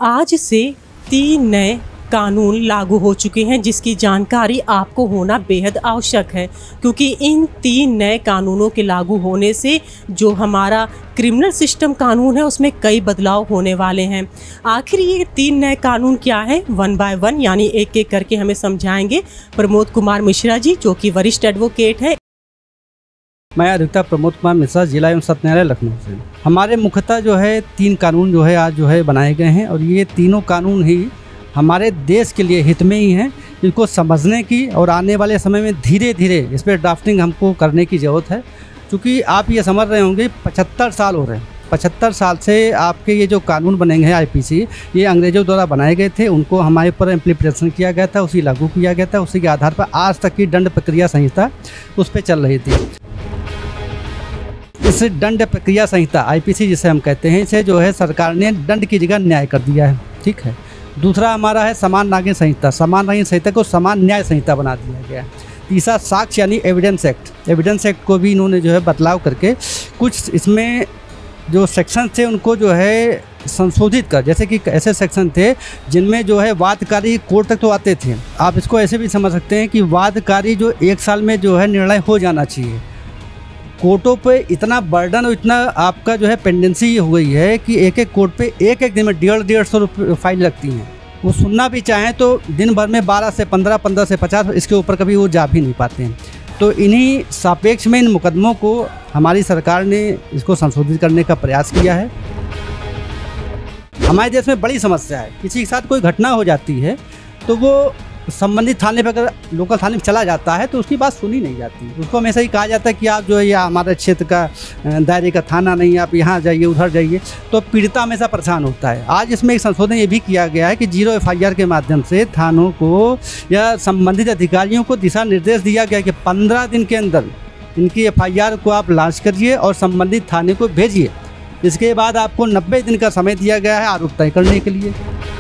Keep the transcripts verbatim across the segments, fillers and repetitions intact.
आज से तीन नए कानून लागू हो चुके हैं जिसकी जानकारी आपको होना बेहद आवश्यक है, क्योंकि इन तीन नए कानूनों के लागू होने से जो हमारा क्रिमिनल सिस्टम कानून है उसमें कई बदलाव होने वाले हैं। आखिर ये तीन नए कानून क्या है, वन बाय वन यानी एक एक करके हमें समझाएंगे प्रमोद कुमार मिश्रा जी, जो कि वरिष्ठ एडवोकेट है। मैं अधिवक्ता प्रमोद कुमार मिश्रा, जिला एवं सत्र न्यायालय लखनऊ से। हमारे मुख्यतः जो है तीन कानून जो है आज जो है बनाए गए हैं और ये तीनों कानून ही हमारे देश के लिए हित में ही हैं। इनको समझने की और आने वाले समय में धीरे धीरे इस पर ड्राफ्टिंग हमको करने की ज़रूरत है, क्योंकि आप ये समझ रहे होंगे पचहत्तर साल हो रहे हैं। पचहत्तर साल से आपके ये जो कानून बनेंगे हैं आईपीसी, ये अंग्रेज़ों द्वारा बनाए गए थे, उनको हमारे ऊपर इम्प्लीमेंटेशन किया गया था, उसी लागू किया गया था। उसी के आधार पर आज तक की दंड प्रक्रिया संहिता उस पर चल रही थी। इस दंड प्रक्रिया संहिता आईपीसी जिसे हम कहते हैं, इसे जो है सरकार ने दंड की जगह न्याय कर दिया है, ठीक है। दूसरा हमारा है समान नागरिक संहिता, समान नागरिक संहिता को समान न्याय संहिता बना दिया गया है। तीसरा साक्ष्य यानी एविडेंस एक्ट, एविडेंस एक्ट को भी इन्होंने जो है बदलाव करके कुछ इसमें जो सेक्शन थे उनको जो है संशोधित कर, जैसे कि ऐसे सेक्शन थे जिनमें जो है वादकारी कोर्ट तक तो आते थे। आप इसको ऐसे भी समझ सकते हैं कि वादकारी जो एक साल में जो है निर्णय हो जाना चाहिए। कोर्टों पे इतना बर्डन और इतना आपका जो है पेंडेंसी हो गई है कि एक एक कोर्ट पे एक एक दिन में डेढ़ डेढ़ सौ रुपये फाइल लगती हैं। वो सुनना भी चाहें तो दिन भर में बारह से पंद्रह पंद्रह से पचास, इसके ऊपर कभी वो जा भी नहीं पाते हैं। तो इन्हीं सापेक्ष में इन मुकदमों को हमारी सरकार ने इसको संशोधित करने का प्रयास किया है। हमारे देश में बड़ी समस्या है, किसी के साथ कोई घटना हो जाती है तो वो संबंधित थाने पर अगर लोकल थाने में चला जाता है तो उसकी बात सुनी नहीं जाती। उसको हमेशा ही कहा जाता है कि आप जो है या हमारे क्षेत्र का दायरे का थाना नहीं है, आप यहाँ जाइए उधर जाइए, तो पीड़िता हमेशा परेशान होता है। आज इसमें एक संशोधन ये भी किया गया है कि जीरो एफ आई आर के माध्यम से थानों को या संबंधित अधिकारियों को दिशा निर्देश दिया गया कि पंद्रह दिन के अंदर इनकी एफ आई आर को आप लॉन्च करिए और संबंधित थाने को भेजिए। इसके बाद आपको नब्बे दिन का समय दिया गया है आरोप तय करने के लिए।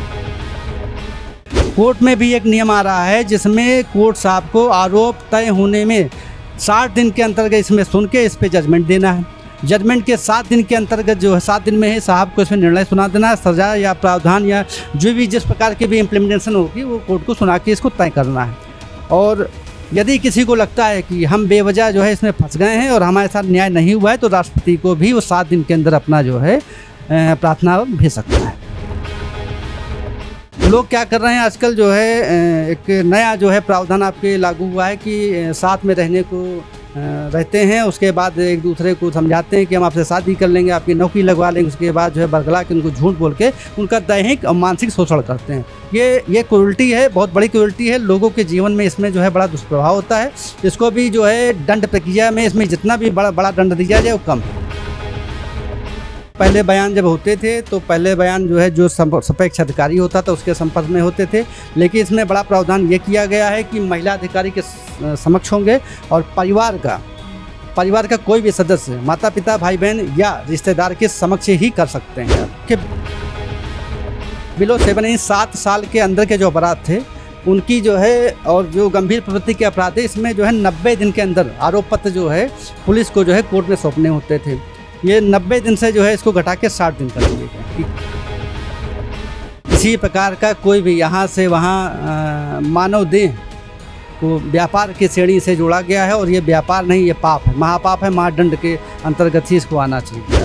कोर्ट में भी एक नियम आ रहा है जिसमें कोर्ट साहब को आरोप तय होने में साठ दिन के अंतर्गत इसमें सुन के इस पे जजमेंट देना है। जजमेंट के सात दिन के अंतर्गत जो है सात दिन में है साहब को इसमें निर्णय सुना देना है। सज़ा या प्रावधान या जो भी जिस प्रकार की भी इम्प्लीमेंटेशन होगी वो कोर्ट को सुना के इसको तय करना है। और यदि किसी को लगता है कि हम बेवजह जो है इसमें फंस गए हैं और हमारे साथ न्याय नहीं हुआ है तो राष्ट्रपति को भी वो सात दिन के अंदर अपना जो है प्रार्थना भेज सकता है। लोग क्या कर रहे हैं आजकल जो है एक नया जो है प्रावधान आपके लागू हुआ है कि साथ में रहने को रहते हैं, उसके बाद एक दूसरे को समझाते हैं कि हम आपसे शादी कर लेंगे, आपकी नौकरी लगवा लेंगे, उसके बाद जो है बरगला के उनको झूठ बोल के उनका दैहिक और मानसिक शोषण करते हैं। ये ये क्रूरटी है, बहुत बड़ी क्रूरटी है। लोगों के जीवन में इसमें जो है बड़ा दुष्प्रभाव होता है। इसको भी जो है दंड प्रक्रिया में इसमें जितना भी बड़ा बड़ा दंड दिया जाए वो कम है। पहले बयान जब होते थे तो पहले बयान जो है जो सापेक्ष अधिकारी होता था उसके संपर्क में होते थे, लेकिन इसमें बड़ा प्रावधान ये किया गया है कि महिला अधिकारी के समक्ष होंगे और परिवार का परिवार का कोई भी सदस्य, माता पिता, भाई बहन या रिश्तेदार के समक्ष ही कर सकते हैं। कि बिलो सेवन यानी सात साल के अंदर के जो अपराध थे उनकी जो है और जो गंभीर प्रवृत्ति के अपराध है इसमें जो है नब्बे दिन के अंदर आरोप पत्र जो है पुलिस को जो है कोर्ट में सौंपने होते थे। ये नब्बे दिन से जो है इसको घटा के साठ दिन कर दिए गए। इसी प्रकार का कोई भी यहाँ से वहाँ मानव देह को व्यापार की श्रेणी से जोड़ा गया है और ये व्यापार नहीं, ये पाप है, महापाप है। महादंड के अंतर्गत ही इसको आना चाहिए।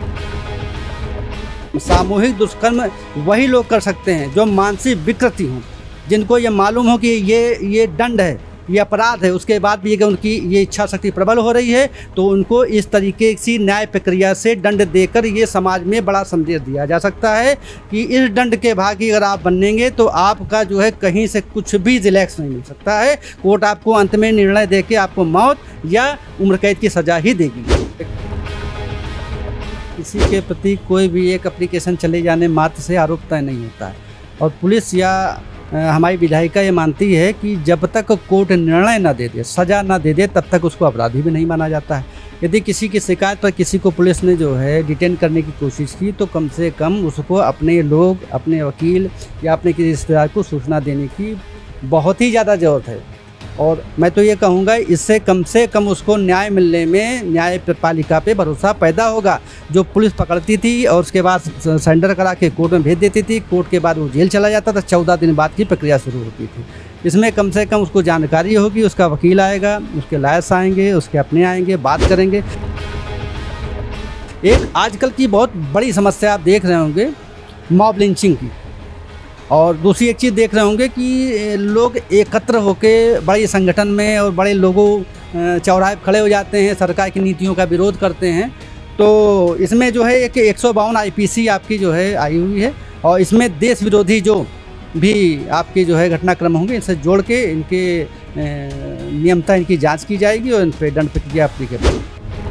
सामूहिक दुष्कर्म वही लोग कर सकते हैं जो मानसिक विकृति हों, जिनको ये मालूम हो कि ये ये दंड है, ये अपराध है, उसके बाद भी अगर उनकी ये इच्छा शक्ति प्रबल हो रही है तो उनको इस तरीके की न्याय प्रक्रिया से दंड देकर ये समाज में बड़ा संदेश दिया जा सकता है कि इस दंड के भागी अगर आप बनेंगे तो आपका जो है कहीं से कुछ भी रिलैक्स नहीं मिल सकता है। कोर्ट आपको अंत में निर्णय दे के आपको मौत या उम्र कैद की सज़ा ही देगी। किसी के प्रति कोई भी एक एप्लीकेशन चले जाने मात्र से आरोप तय नहीं होता है और पुलिस या हमारी विधायिका ये मानती है कि जब तक कोर्ट निर्णय ना दे दे, सज़ा ना दे दे, तब तक उसको अपराधी भी नहीं माना जाता है। यदि किसी की शिकायत पर किसी को पुलिस ने जो है डिटेन करने की कोशिश की तो कम से कम उसको अपने लोग, अपने वकील या अपने किसी रिश्तेदार को सूचना देने की बहुत ही ज़्यादा ज़रूरत है। और मैं तो ये कहूँगा इससे कम से कम उसको न्याय मिलने में न्यायपालिका पे भरोसा पैदा होगा। जो पुलिस पकड़ती थी और उसके बाद सरेंडर करा के कोर्ट में भेज देती थी, कोर्ट के बाद वो जेल चला जाता था, चौदह दिन बाद की प्रक्रिया शुरू होती थी। इसमें कम से कम उसको जानकारी होगी, उसका वकील आएगा, उसके लॉयर्स आएंगे, उसके अपने आएंगे, बात करेंगे। एक आजकल की बहुत बड़ी समस्या आप देख रहे होंगे मॉब लिंचिंग की, और दूसरी एक चीज़ देख रहे होंगे कि लोग एकत्र होकर बड़े संगठन में और बड़े लोगों चौराहे पर खड़े हो जाते हैं, सरकार की नीतियों का विरोध करते हैं। तो इसमें जो है एक एक सौ बावन आई पी सी आपकी जो है आई हुई है, और इसमें देश विरोधी जो भी आपके जो है घटनाक्रम होंगे इनसे जोड़ के इनके नियमता इनकी जांच की जाएगी और इन पर दंड प्रक्रिया एप्लीकेबल।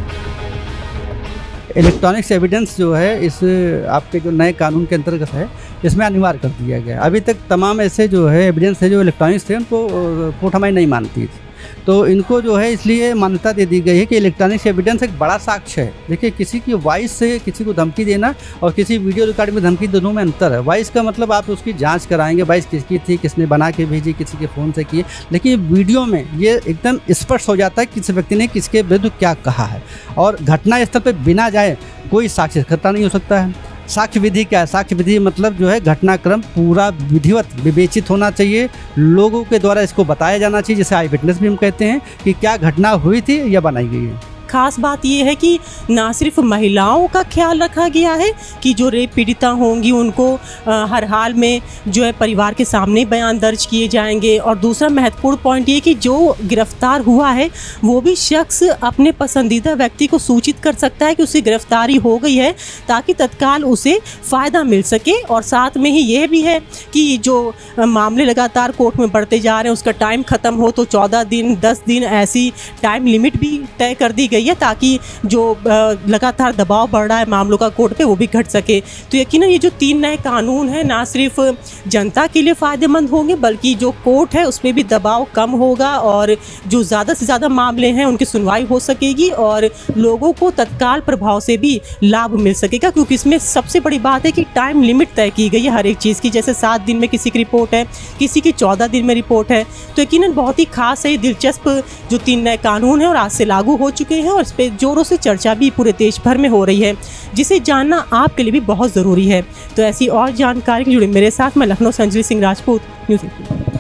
इलेक्ट्रॉनिक्स एविडेंस जो है इस आपके जो नए कानून के अंतर्गत है इसमें अनिवार्य कर दिया गया। अभी तक तमाम ऐसे जो है एविडेंस है जो इलेक्ट्रॉनिक्स थे उनको कोर्ट हमारी नहीं मानती थी, तो इनको जो है इसलिए मान्यता दे दी गई है कि इलेक्ट्रॉनिक्स एविडेंस एक बड़ा साक्ष्य है। देखिए, किसी की वॉइस से किसी को धमकी देना और किसी वीडियो रिकॉर्ड में धमकी, दोनों में अंतर है। वॉइस का मतलब आप उसकी जांच कराएंगे, वॉइस किसकी थी, किसने बना के भेजी, किसी के फ़ोन से की, लेकिन वीडियो में ये एकदम स्पष्ट हो जाता है कि किसी व्यक्ति ने किसके विरुद्ध क्या कहा है। और घटना स्थल पर बिना जाए कोई साक्ष्य इकट्ठा नहीं हो सकता है। साक्ष्य विधि क्या है? साक्ष्य विधि मतलब जो है घटनाक्रम पूरा विधिवत विवेचित होना चाहिए, लोगों के द्वारा इसको बताया जाना चाहिए, जिसे आई विटनेस भी हम कहते हैं कि क्या घटना हुई थी या बनाई गई है। खास बात ये है कि ना सिर्फ महिलाओं का ख्याल रखा गया है कि जो रेप पीड़िता होंगी उनको आ, हर हाल में जो है परिवार के सामने बयान दर्ज किए जाएंगे, और दूसरा महत्वपूर्ण पॉइंट ये कि जो गिरफ्तार हुआ है वो भी शख्स अपने पसंदीदा व्यक्ति को सूचित कर सकता है कि उसकी गिरफ्तारी हो गई है, ताकि तत्काल उसे फ़ायदा मिल सके। और साथ में ही यह भी है कि जो मामले लगातार कोर्ट में बढ़ते जा रहे हैं उसका टाइम ख़त्म हो तो चौदह दिन दस दिन ऐसी टाइम लिमिट भी तय कर दी गई है, ताकि जो लगातार दबाव बढ़ रहा है मामलों का कोर्ट पे वो भी घट सके। तो यकीनन ये जो तीन नए कानून हैं ना सिर्फ जनता के लिए फ़ायदेमंद होंगे, बल्कि जो कोर्ट है उसमें भी दबाव कम होगा और जो ज़्यादा से ज़्यादा मामले हैं उनकी सुनवाई हो सकेगी और लोगों को तत्काल प्रभाव से भी लाभ मिल सकेगा। क्योंकि इसमें सबसे बड़ी बात है कि टाइम लिमिट तय की गई है हर एक चीज़ की, जैसे सात दिन में किसी की रिपोर्ट है, किसी की चौदह दिन में रिपोर्ट है। तो यकीनन बहुत ही खास है, दिलचस्प जो तीन नए कानून हैं और आज से लागू हो चुके हैं, और इस पर जोरों से चर्चा भी पूरे देश भर में हो रही है, जिसे जानना आपके लिए भी बहुत ज़रूरी है। तो ऐसी और जानकारी जुड़े मेरे साथ, मैं लखनऊ से अंजलि सिंह राजपूत, न्यूज़ एटीन।